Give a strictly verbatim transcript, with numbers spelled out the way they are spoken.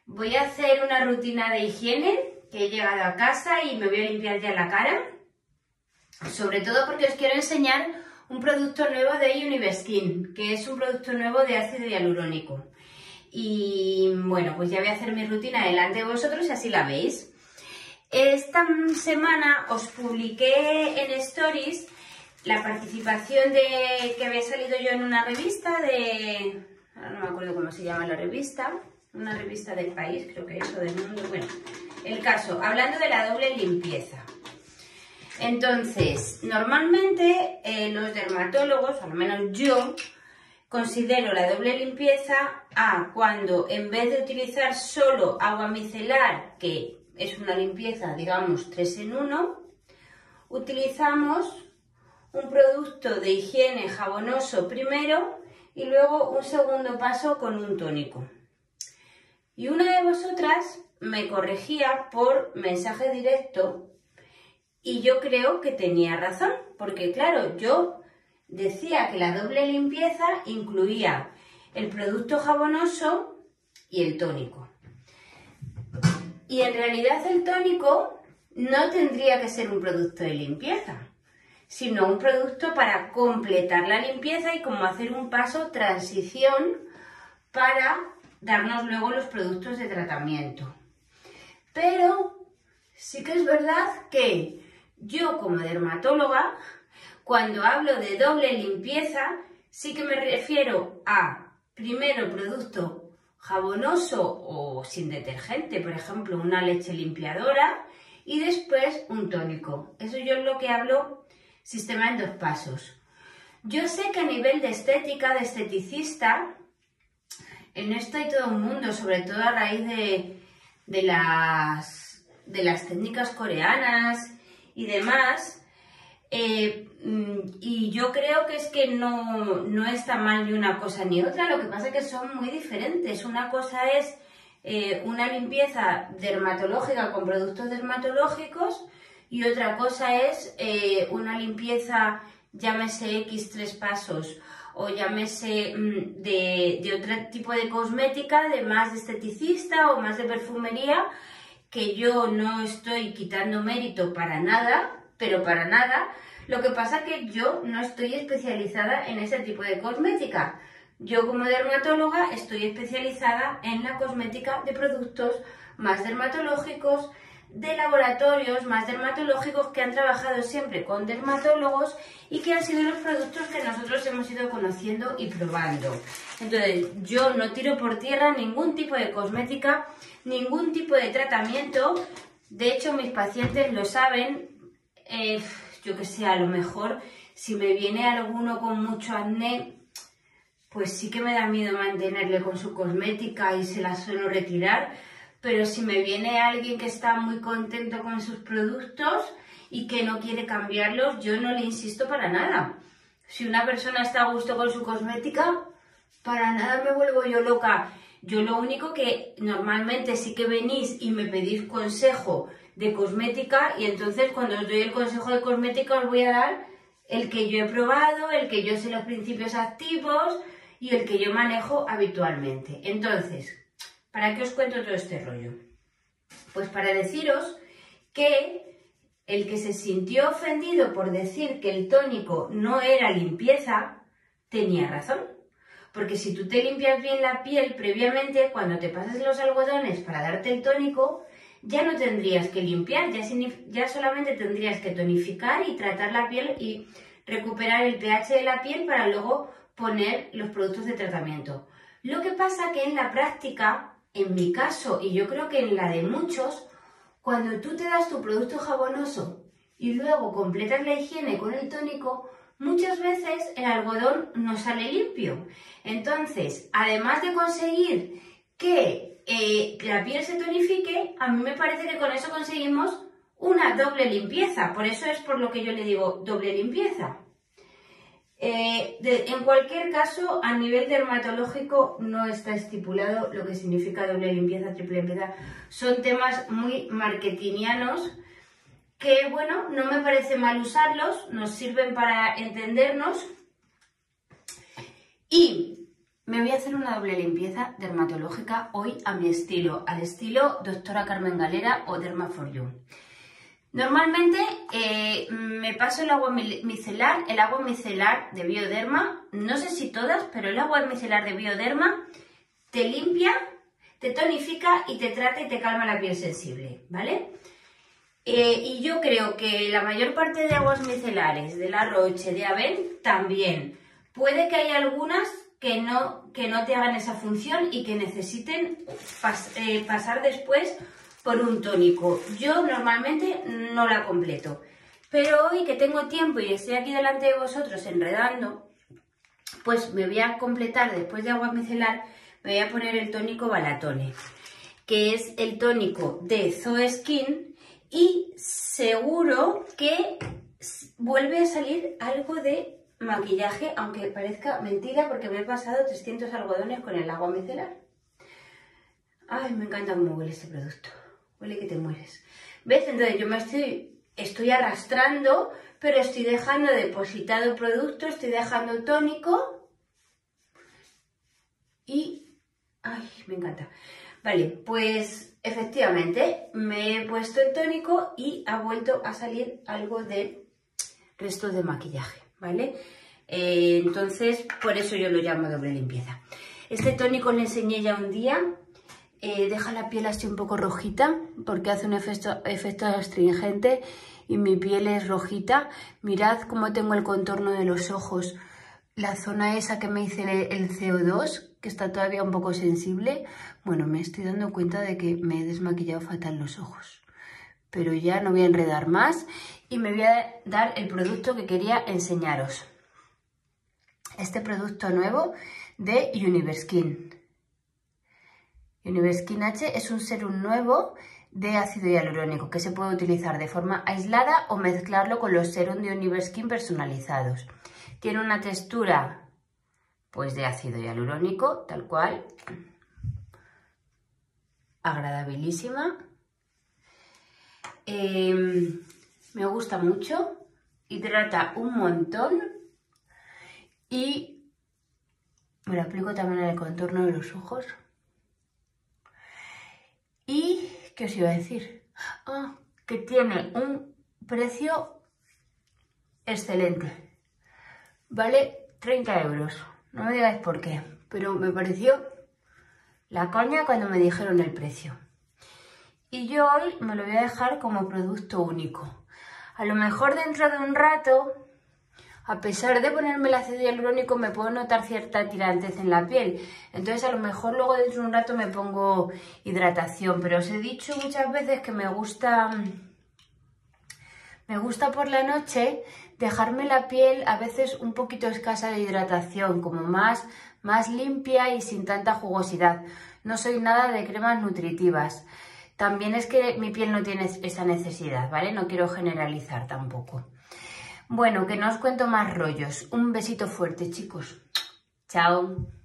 Voy a hacer una rutina de higiene, que he llegado a casa y me voy a limpiar ya la cara. Sobre todo porque os quiero enseñar un producto nuevo de Univeskin, que es un producto nuevo de ácido hialurónico. Y bueno, pues ya voy a hacer mi rutina delante de vosotros y así la veis. Esta semana os publiqué en Stories la participación de que había salido yo en una revista de... ahora no me acuerdo cómo se llama la revista, una revista del país, creo que es, o del mundo. Bueno, el caso, hablando de la doble limpieza. Entonces, normalmente eh, los dermatólogos, al menos yo, considero la doble limpieza a cuando en vez de utilizar solo agua micelar, que es una limpieza, digamos, tres en uno, utilizamos un producto de higiene jabonoso primero y luego un segundo paso con un tónico. Y una de vosotras me corregía por mensaje directo y yo creo que tenía razón, porque claro, yo decía que la doble limpieza incluía el producto jabonoso y el tónico. Y en realidad el tónico no tendría que ser un producto de limpieza, sino un producto para completar la limpieza y como hacer un paso transición para darnos luego los productos de tratamiento. Pero sí que es verdad que yo como dermatóloga, cuando hablo de doble limpieza, sí que me refiero a primero producto jabonoso o sin detergente, por ejemplo una leche limpiadora, y después un tónico. Eso yo es lo que hablo, sistema en dos pasos. Yo sé que a nivel de estética, de esteticista, en esto hay todo un mundo, sobre todo a raíz de, de, las, de las técnicas coreanas y demás, eh, y yo creo que es que no, no está mal ni una cosa ni otra, lo que pasa es que son muy diferentes. Una cosa es eh, una limpieza dermatológica con productos dermatológicos y otra cosa es eh, una limpieza, llámese X tres pasos, o llámese mmm, de, de otro tipo de cosmética, de más de esteticista o más de perfumería, que yo no estoy quitando mérito para nada, pero para nada. Lo que pasa es que yo no estoy especializada en ese tipo de cosmética. Yo como dermatóloga estoy especializada en la cosmética de productos más dermatológicos, de laboratorios más dermatológicos que han trabajado siempre con dermatólogos y que han sido los productos que nosotros hemos ido conociendo y probando. Entonces, yo no tiro por tierra ningún tipo de cosmética, ningún tipo de tratamiento. De hecho, mis pacientes lo saben. Eh, yo que sé, a lo mejor si me viene alguno con mucho acné, pues sí que me da miedo mantenerle con su cosmética y se la suelo retirar. Pero si me viene alguien que está muy contento con sus productos y que no quiere cambiarlos, yo no le insisto para nada. Si una persona está a gusto con su cosmética, para nada me vuelvo yo loca. Yo lo único que normalmente sí que venís y me pedís consejo de cosmética y entonces cuando os doy el consejo de cosmética os voy a dar el que yo he probado, el que yo sé los principios activos y el que yo manejo habitualmente. Entonces, ¿para qué os cuento todo este rollo? Pues para deciros que el que se sintió ofendido por decir que el tónico no era limpieza, tenía razón. Porque si tú te limpias bien la piel previamente, cuando te pases los algodones para darte el tónico, ya no tendrías que limpiar, ya, ya solamente tendrías que tonificar y tratar la piel y recuperar el pH de la piel para luego poner los productos de tratamiento. Lo que pasa que en la práctica, en mi caso, y yo creo que en la de muchos, cuando tú te das tu producto jabonoso y luego completas la higiene con el tónico, muchas veces el algodón no sale limpio. Entonces, además de conseguir que eh, la piel se tonifique, a mí me parece que con eso conseguimos una doble limpieza. Por eso es por lo que yo le digo doble limpieza. Eh, de, en cualquier caso, a nivel dermatológico no está estipulado lo que significa doble limpieza, triple limpieza. Son temas muy marketingianos que, bueno, no me parece mal usarlos, nos sirven para entendernos. Y me voy a hacer una doble limpieza dermatológica hoy a mi estilo, al estilo doctora Carmen Galera o Derma for You. Normalmente eh, me paso el agua micelar, el agua micelar de Bioderma, no sé si todas, pero el agua micelar de Bioderma te limpia, te tonifica y te trata y te calma la piel sensible, ¿vale? Eh, y yo creo que la mayor parte de aguas micelares de La Roche, de Avène, también. Puede que haya algunas que no, que no te hagan esa función y que necesiten pas, eh, pasar después por un tónico. Yo normalmente no la completo, pero hoy que tengo tiempo y estoy aquí delante de vosotros enredando, pues me voy a completar después de agua micelar, me voy a poner el tónico Balatone, que es el tónico de Zoe Skin, y seguro que vuelve a salir algo de maquillaje, aunque parezca mentira porque me he pasado trescientos algodones con el agua micelar. Ay, me encanta cómo huele este producto. Huele que te mueres. ¿Ves? Entonces yo me estoy, estoy arrastrando, pero estoy dejando depositado producto, estoy dejando tónico y... ay, me encanta. Vale, pues efectivamente me he puesto el tónico y ha vuelto a salir algo de restos de maquillaje, ¿vale? Eh, entonces, por eso yo lo llamo doble limpieza. Este tónico le enseñé ya un día. Eh, deja la piel así un poco rojita porque hace un efecto, efecto astringente y mi piel es rojita. Mirad cómo tengo el contorno de los ojos, la zona esa que me hice el C O dos, que está todavía un poco sensible. Bueno, me estoy dando cuenta de que me he desmaquillado fatal los ojos, pero ya no voy a enredar más y me voy a dar el producto que quería enseñaros. Este producto nuevo de Universkin. Universkin H es un serum nuevo de ácido hialurónico que se puede utilizar de forma aislada o mezclarlo con los serums de Universkin personalizados. Tiene una textura pues de ácido hialurónico, tal cual, agradabilísima. Eh, me gusta mucho, hidrata un montón y me lo aplico también en el contorno de los ojos. ¿Y qué os iba a decir? Ah, que tiene un precio excelente. Vale treinta euros. No me digáis por qué, pero me pareció la coña cuando me dijeron el precio. Y yo hoy me lo voy a dejar como producto único. A lo mejor dentro de un rato, a pesar de ponerme el ácido hialurónico, me puedo notar cierta tirantez en la piel. Entonces a lo mejor luego dentro de un rato me pongo hidratación. Pero os he dicho muchas veces que me gusta, me gusta por la noche dejarme la piel a veces un poquito escasa de hidratación, como más, más limpia y sin tanta jugosidad. No soy nada de cremas nutritivas. También es que mi piel no tiene esa necesidad, ¿vale? No quiero generalizar tampoco. Bueno, que no os cuento más rollos. Un besito fuerte, chicos. Chao.